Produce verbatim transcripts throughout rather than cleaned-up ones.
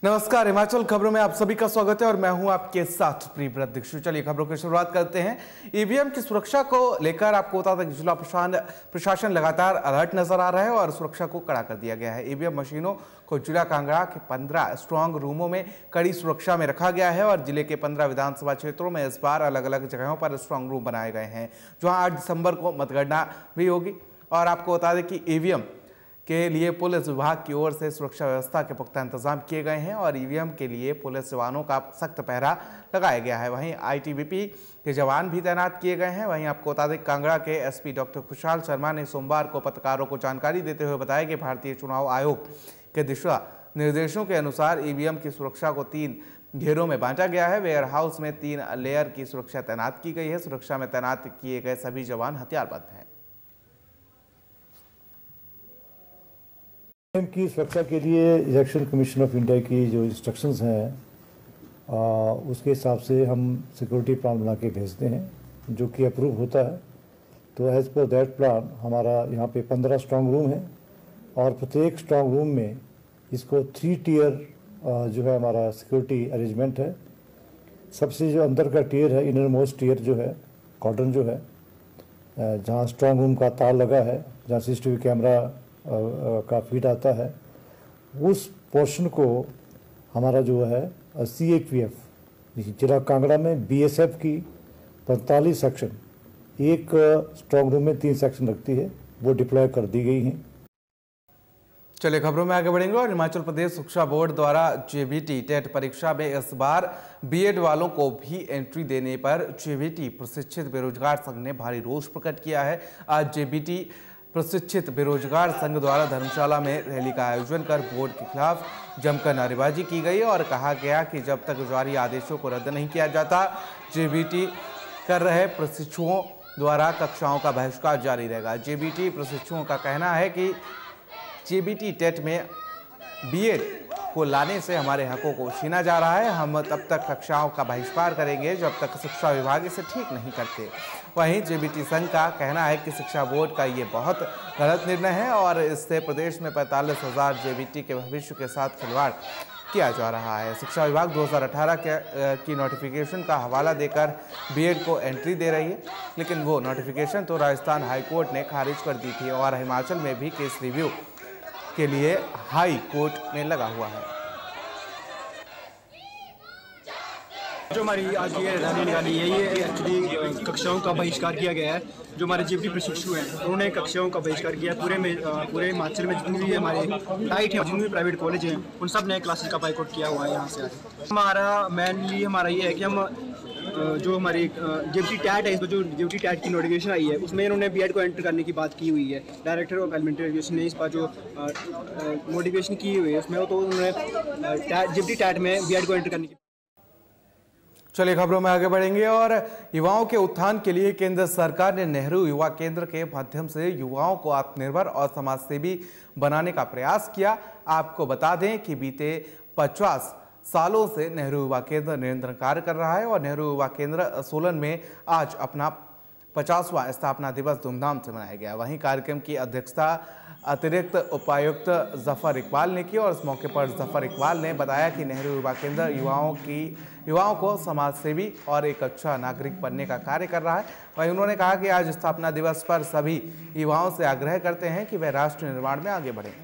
नमस्कार, हिमाचल खबरों में आप सभी का स्वागत है और मैं हूं आपके साथ प्रियव्रत दीक्षित। चलिए खबरों की शुरुआत करते हैं। ईवीएम की सुरक्षा को लेकर आपको बता दें कि जिला प्रशासन लगातार अलर्ट नजर आ रहा है और सुरक्षा को कड़ा कर दिया गया है। ईवीएम मशीनों को जिला कांगड़ा के पंद्रह स्ट्रांग रूमों में कड़ी सुरक्षा में रखा गया है और जिले के पंद्रह विधानसभा क्षेत्रों में इस बार अलग अलग जगहों पर स्ट्रांग रूम बनाए गए हैं, जहाँ आठ दिसंबर को मतगणना भी होगी। और आपको बता दें कि ईवीएम के लिए पुलिस विभाग की ओर से सुरक्षा व्यवस्था के पुख्ता इंतजाम किए गए हैं और ईवीएम के लिए पुलिस जवानों का सख्त पहरा लगाया गया है। वहीं आईटीबीपी के जवान भी तैनात किए गए हैं। वहीं आपको बता दें कांगड़ा के एसपी डॉक्टर खुशहाल शर्मा ने सोमवार को पत्रकारों को जानकारी देते हुए बताया कि भारतीय चुनाव आयोग के दिशा निर्देशों के अनुसार ईवीएम की सुरक्षा को तीन घेरों में बांटा गया है। वेयर हाउस में तीन लेयर की सुरक्षा तैनात की गई है। सुरक्षा में तैनात किए गए सभी जवान हथियारबंद हैं। ईवीएम की सुरक्षा के लिए इलेक्शन कमीशन ऑफ इंडिया की जो इंस्ट्रक्शंस हैं आ, उसके हिसाब से हम सिक्योरिटी प्लान बना के भेजते हैं जो कि अप्रूव होता है। तो एज़ पर दैट प्लान हमारा यहाँ पे पंद्रह स्ट्रांग रूम है और प्रत्येक स्ट्रांग रूम में इसको थ्री टीयर जो है हमारा सिक्योरिटी अरेंजमेंट है। सबसे जो अंदर का टीयर है, इनर मोस्ट टीयर जो है, कॉर्डन जो है, जहाँ स्ट्रांग रूम का तार लगा है, जहाँ सीसीटीवी कैमरा का फीड आता है, उस पोर्शन को हमारा जो है सी ए पी एफ जिला कांगड़ा में बी एस एफ की पैंतालीस सेक्शन, एक स्ट्रांग रूम में तीन सेक्शन रखती है, वो डिप्लॉय कर दी गई हैं। चलिए खबरों में आगे बढ़ेंगे। और हिमाचल प्रदेश शिक्षा बोर्ड द्वारा जेबीटी टेट परीक्षा में इस बार बीएड वालों को भी एंट्री देने पर जेबीटी प्रशिक्षित बेरोजगार संघ ने भारी रोष प्रकट किया है। आज जेबीटी प्रशिक्षित बेरोजगार संघ द्वारा धर्मशाला में रैली का आयोजन कर बोर्ड के खिलाफ जमकर नारेबाजी की गई और कहा गया कि जब तक जारी आदेशों को रद्द नहीं किया जाता, जेबीटी कर रहे प्रशिक्षुओं द्वारा कक्षाओं का बहिष्कार जारी रहेगा। जेबीटी प्रशिक्षुओं का कहना है कि जेबीटी टेट में बीएड को लाने से हमारे हकों को छीना जा रहा है। हम तब तक कक्षाओं का बहिष्कार करेंगे जब तक शिक्षा विभाग इसे ठीक नहीं करते। वहीं जेबीटी संघ का कहना है कि शिक्षा बोर्ड का ये बहुत गलत निर्णय है और इससे प्रदेश में पैंतालीस हजार जेबीटी के भविष्य के साथ खिलवाड़ किया जा रहा है। शिक्षा विभाग दो हज़ार अठारह के की नोटिफिकेशन का हवाला देकर बीएड को एंट्री दे रही है, लेकिन वो नोटिफिकेशन तो राजस्थान हाईकोर्ट ने खारिज कर दी थी और हिमाचल में भी केस रिव्यू के लिए हाई कोर्ट में लगा हुआ है। जो हमारी आज ये रैली निकाली है, ये एक्चुअली कक्षाओं का बहिष्कार किया गया है। जो हमारे जेबीटी प्रशिक्षु हैं उन्होंने कक्षाओं का बहिष्कार किया। पूरे में पूरे हिमाचल में जितनी भी हमारे टाइट है, जितने भी प्राइवेट कॉलेज हैं, उन सब ने क्लासेस का बाइकआउट किया हुआ है। यहाँ से हमारा मेनली हमारा ये है कि हम जो हमारी जेबीटी टैट है, इसमें जो जेबीटी टैट की नोटिफिकेशन आई है उसमें इन्होंने बीएड को एंटर करने की बात की हुई है। डायरेक्टर ऑफ एलिमेंट्री एजुकेशन ने इस बार जो नोटिफिकेशन की हुई है उसमें तो उन्होंने जेबीटी टैट में बीएड को एंटर करने की। चलिए खबरों में आगे बढ़ेंगे। और युवाओं के उत्थान के लिए केंद्र सरकार ने नेहरू युवा केंद्र के माध्यम से युवाओं को आत्मनिर्भर और समाजसेवी बनाने का प्रयास किया। आपको बता दें कि बीते पचास सालों से नेहरू युवा केंद्र निरंतर कार्य कर रहा है और नेहरू युवा केंद्र सोलन में आज अपना पचासवां स्थापना दिवस धूमधाम से मनाया गया। वहीं कार्यक्रम की अध्यक्षता अतिरिक्त उपायुक्त जफर इकबाल ने की और इस मौके पर जफर इकबाल ने बताया कि नेहरू युवा केंद्र युवाओं की युवाओं को समाजसेवी और एक अच्छा नागरिक बनने का कार्य कर रहा है। वहीं उन्होंने कहा कि आज स्थापना दिवस पर सभी युवाओं से आग्रह करते हैं कि वे राष्ट्र निर्माण में आगे बढ़ें।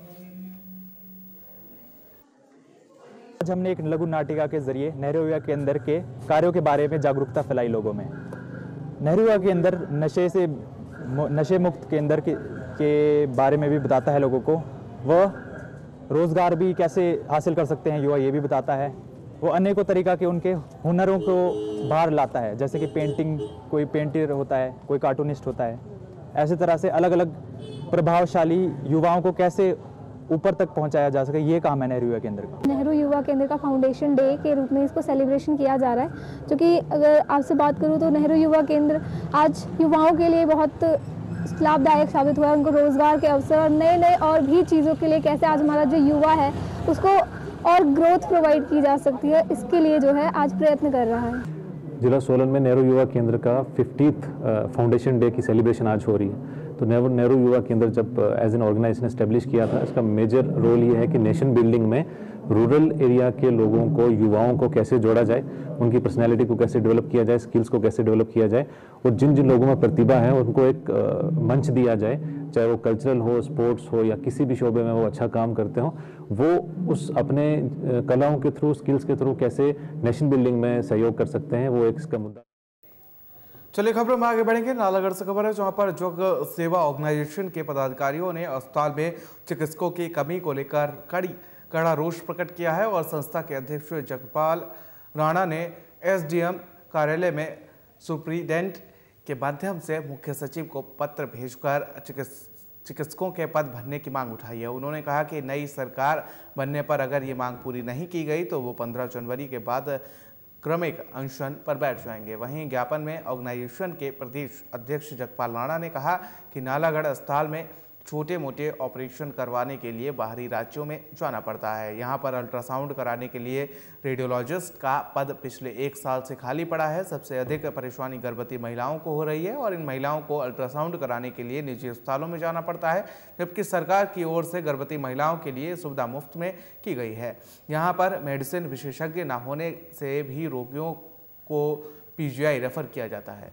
आज हमने एक लघु नाटिका के जरिए नेहरू युवा केंद्र के कार्यों के बारे में जागरूकता फैलाई लोगों में। नेहरू युवा केंद्र नशे से नशे मुक्त केंद्र के, के बारे में भी बताता है लोगों को। वह रोजगार भी कैसे हासिल कर सकते हैं युवा, ये भी बताता है। वो अनेकों तरीक़ा के उनके हुनरों को बाहर लाता है, जैसे कि पेंटिंग, कोई पेंटर होता है, कोई कार्टूनिस्ट होता है। ऐसे तरह से अलग अलग प्रभावशाली युवाओं को कैसे ऊपर तक पहुंचाया जा सके, ये काम है नेहरू युवा केंद्र का। नेहरू युवा केंद्र का फाउंडेशन डे के रूप में इसको सेलिब्रेशन किया जा रहा है, जो कि अगर आपसे बात करूं तो नेहरू युवा केंद्र आज युवाओं के लिए बहुत लाभदायक साबित हुआ है। उनको रोजगार के अवसर और नए नए और भी चीज़ों के लिए कैसे आज हमारा जो युवा है उसको और ग्रोथ प्रोवाइड की जा सकती है, इसके लिए जो है आज प्रयत्न कर रहा है। जिला सोलन में नेहरू युवा केंद्र का फिफ्टीथ फाउंडेशन डे की सेलिब्रेशन आज हो रही है। तो नेहरू नेहरू युवा केंद्र जब एज एन ऑर्गेनाइजेशन एस्टेब्लिश किया था, इसका मेजर रोल ये है कि नेशन बिल्डिंग में रूरल एरिया के लोगों को, युवाओं को कैसे जोड़ा जाए, उनकी पर्सनैलिटी को कैसे डेवलप किया जाए, स्किल्स को कैसे डेवलप किया जाए, और जिन जिन लोगों में प्रतिभा है उनको एक आ, मंच दिया जाए, चाहे वो कल्चरल हो, स्पोर्ट्स हो, या किसी भी शोबे में वो अच्छा काम करते हो, वो उस अपने कलाओं के थ्रू, स्किल्स के थ्रू कैसे नेशन बिल्डिंग में सहयोग कर सकते हैं, वो एक इसका मुद्दा। चलिए खबरों में आगे बढ़ेंगे। नालागढ़ से खबर है जहां पर योग सेवा ऑर्गेनाइजेशन के पदाधिकारियों ने अस्पताल में चिकित्सकों की कमी को लेकर कड़ी कड़ा रोष प्रकट किया है और संस्था के अध्यक्ष जगपाल राणा ने एसडीएम कार्यालय में सुप्रीडेंट के माध्यम से मुख्य सचिव को पत्र भेजकर चिकित्स चिकित्सकों के पद भरने की मांग उठाई है। उन्होंने कहा कि नई सरकार बनने पर अगर ये मांग पूरी नहीं की गई तो वो पंद्रह जनवरी के बाद क्रमिक अनशन पर बैठ जाएंगे। वहीं ज्ञापन में ऑर्गेनाइजेशन के प्रदेश अध्यक्ष जगपाल राणा ने कहा कि नालागढ़ अस्पताल में छोटे मोटे ऑपरेशन करवाने के लिए बाहरी राज्यों में जाना पड़ता है। यहां पर अल्ट्रासाउंड कराने के लिए रेडियोलॉजिस्ट का पद पिछले एक साल से खाली पड़ा है। सबसे अधिक परेशानी गर्भवती महिलाओं को हो रही है और इन महिलाओं को अल्ट्रासाउंड कराने के लिए निजी अस्पतालों में जाना पड़ता है, जबकि सरकार की ओर से गर्भवती महिलाओं के लिए सुविधा मुफ्त में की गई है। यहाँ पर मेडिसिन विशेषज्ञ न होने से भी रोगियों को पीजीआई रेफर किया जाता है।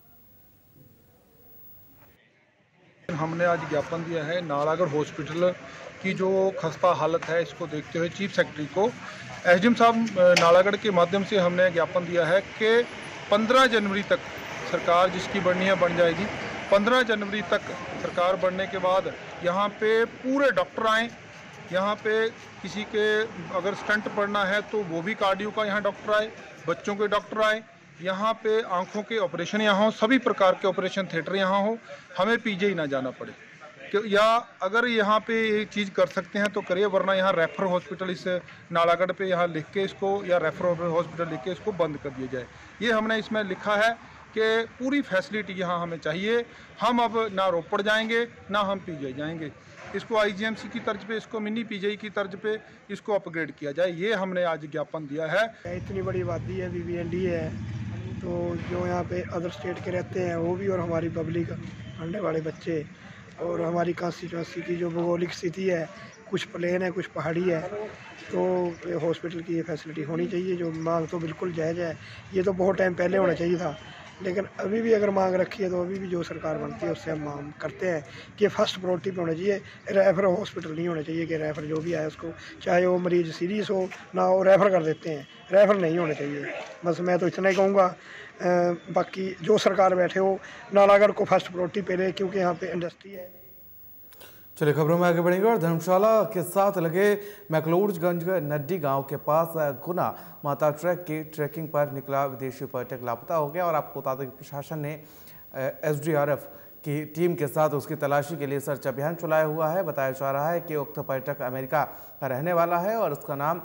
हमने आज ज्ञापन दिया है नालागढ़ हॉस्पिटल की जो खस्ता हालत है, इसको देखते हुए चीफ सेक्रेटरी को एसडीएम साहब नालागढ़ के माध्यम से हमने ज्ञापन दिया है कि पंद्रह जनवरी तक सरकार जिसकी बननी है बन जाएगी। पंद्रह जनवरी तक सरकार बनने के बाद यहाँ पे पूरे डॉक्टर आएँ, यहाँ पे किसी के अगर स्टंट पड़ना है तो वो भी कार्डियो का यहाँ डॉक्टर आए, बच्चों के डॉक्टर आए, यहाँ पे आंखों के ऑपरेशन यहाँ हो, सभी प्रकार के ऑपरेशन थिएटर यहाँ हो, हमें पीजीआई ना जाना पड़े। कि या अगर यहाँ पे ये चीज़ कर सकते हैं तो करिए, वरना यहाँ रेफर हॉस्पिटल इस नालागढ़ पे यहाँ लिख के इसको, या रेफर हॉस्पिटल लिख के इसको बंद कर दिया जाए। ये हमने इसमें लिखा है कि पूरी फैसिलिटी यहाँ हमें चाहिए। हम अब ना रोपड़ जाएंगे ना हम पीजीआई जाएंगे। इसको आईजीएमसी की तर्ज पे, इसको मिनी पीजीआई की तर्ज पे इसको अपग्रेड किया जाए। ये हमने आज ज्ञापन दिया है। इतनी बड़ी आबादी है, बीबीएनडी है, तो जो यहाँ पे अदर स्टेट के रहते हैं वो भी, और हमारी पब्लिक, पढ़ने वाले बच्चे, और हमारी कॉन्स्टिट्यूंसी की जो भौगोलिक स्थिति है, कुछ प्लेन है कुछ पहाड़ी है, तो हॉस्पिटल की ये फैसिलिटी होनी चाहिए। जो मांग तो बिल्कुल जायज़ है, ये तो बहुत टाइम पहले होना चाहिए था, लेकिन अभी भी अगर मांग रखी है तो अभी भी जो सरकार बनती है उससे हम मांग करते हैं कि फर्स्ट प्रायोरिटी पे होना चाहिए। रेफर हॉस्पिटल नहीं होना चाहिए कि रेफ़र जो भी आए उसको, चाहे वो मरीज़ सीरियस हो ना हो, रेफ़र कर देते हैं। रेफ़र नहीं होना चाहिए। बस मैं तो इतना ही कहूँगा। बाकी जो सरकार बैठे हो नालागढ़ को फर्स्ट प्रायोरिटी पे ले, क्योंकि यहाँ पे इंडस्ट्री है। चलिए खबरों में आगे बढ़ेंगे। और धर्मशाला के साथ लगे मैकलोडगंज नड्डी गांव के पास गुना माता ट्रैक की ट्रैकिंग पर निकला विदेशी पर्यटक लापता हो गया और आपको बता दें कि प्रशासन ने एसडीआरएफ की टीम के साथ उसकी तलाशी के लिए सर्च अभियान चलाया हुआ है। बताया जा रहा है कि उक्त पर्यटक अमेरिका का रहने वाला है और उसका नाम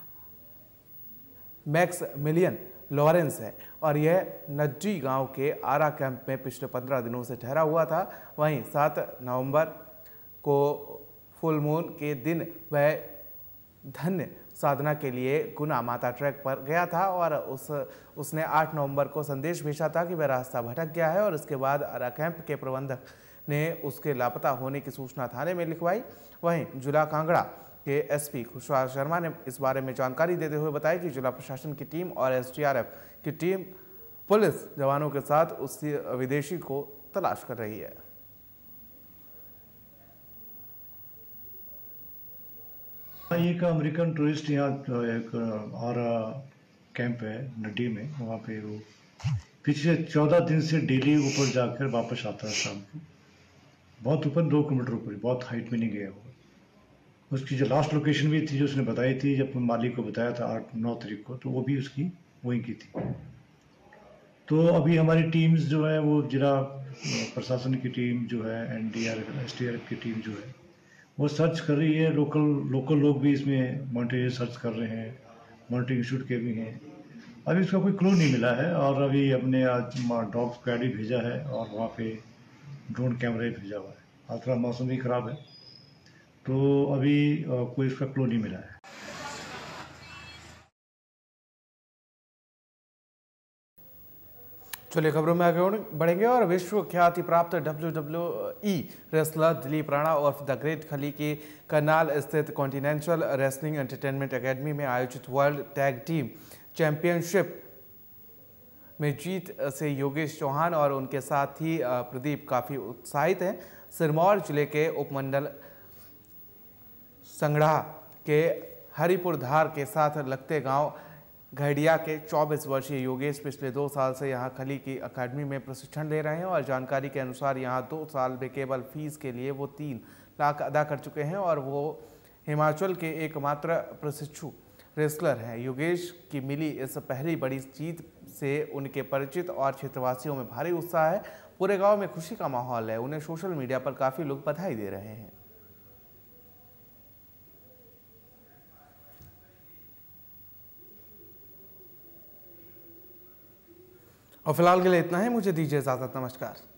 मैक्स मिलियन लॉरेंस है और यह नड्डी गांव के आरा कैंप में पिछले पंद्रह दिनों से ठहरा हुआ था। वहीं सात नवंबर को फुल मून के दिन वह धन्य साधना के लिए गुना माता ट्रैक पर गया था और उस उसने आठ नवंबर को संदेश भेजा था कि वह रास्ता भटक गया है और इसके बाद आरा कैंप के प्रबंधक ने उसके लापता होने की सूचना थाने में लिखवाई। वहीं जिला कांगड़ा के एसपी खुशहाल शर्मा ने इस बारे में जानकारी देते हुए बताया कि जिला प्रशासन की टीम और एसडीआरएफ की टीम पुलिस जवानों के साथ उस विदेशी को तलाश कर रही है। एक अमेरिकन टूरिस्ट यहाँ एक आरा कैंप है नड्डी में, वहाँ पे वो पिछले चौदह दिन से डेली ऊपर जाकर वापस आता है शाम को। बहुत ऊपर, दो किलोमीटर ऊपर, बहुत हाइट में नहीं गया वो। उसकी जो लास्ट लोकेशन भी थी जो उसने बताई थी, जब मालिक को बताया था आठ नौ तारीख को, तो वो भी उसकी वहीं की थी। तो अभी हमारी टीम्स जो है वो जिला प्रशासन की टीम जो है, एनडीआरएफ एसडीआरएफ की टीम जो है वो सर्च कर रही है। लोकल लोकल लोग भी इसमें मॉनिटरिंग सर्च कर रहे हैं, मॉनिटरिंग इंस्टीट्यूट के भी हैं। अभी इसका कोई क्लू नहीं मिला है और अभी हमने आज डॉग स्क्वाड भी भेजा है और वहाँ पे ड्रोन कैमरे भेजा हुआ है। आज थोड़ा मौसम भी ख़राब है तो अभी कोई इसका क्लू नहीं मिला है। चलिए खबरों में आगे बढ़ेंगे और विश्व ख्याति प्राप्त W W E wrestler Dilip Rana और द ग्रेट खली की करनाल स्थित कॉन्टिनेंटल रेसलिंग एंटरटेनमेंट एकेडमी में आयोजित वर्ल्ड टैग टीम चैंपियनशिप में जीत से योगेश चौहान और उनके साथी प्रदीप काफ़ी उत्साहित हैं। सिरमौर जिले के उपमंडल संगड़ा के हरिपुर धार के साथ लगते गांव घड़िया के चौबीस वर्षीय योगेश पिछले दो साल से यहां खली की अकादमी में प्रशिक्षण ले रहे हैं और जानकारी के अनुसार यहां दो साल में केवल फीस के लिए वो तीन लाख अदा कर चुके हैं और वो हिमाचल के एकमात्र प्रशिक्षु रेसलर हैं। योगेश की मिली इस पहली बड़ी जीत से उनके परिचित और क्षेत्रवासियों में भारी उत्साह है। पूरे गांव में खुशी का माहौल है। उन्हें सोशल मीडिया पर काफ़ी लोग बधाई दे रहे हैं। और फिलहाल के लिए इतना ही। मुझे दीजिए इजाजत। नमस्कार।